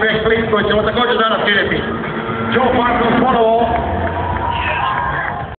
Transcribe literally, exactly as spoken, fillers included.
Split koji ćemo također danas vidjeti. Joe Parsons ponovo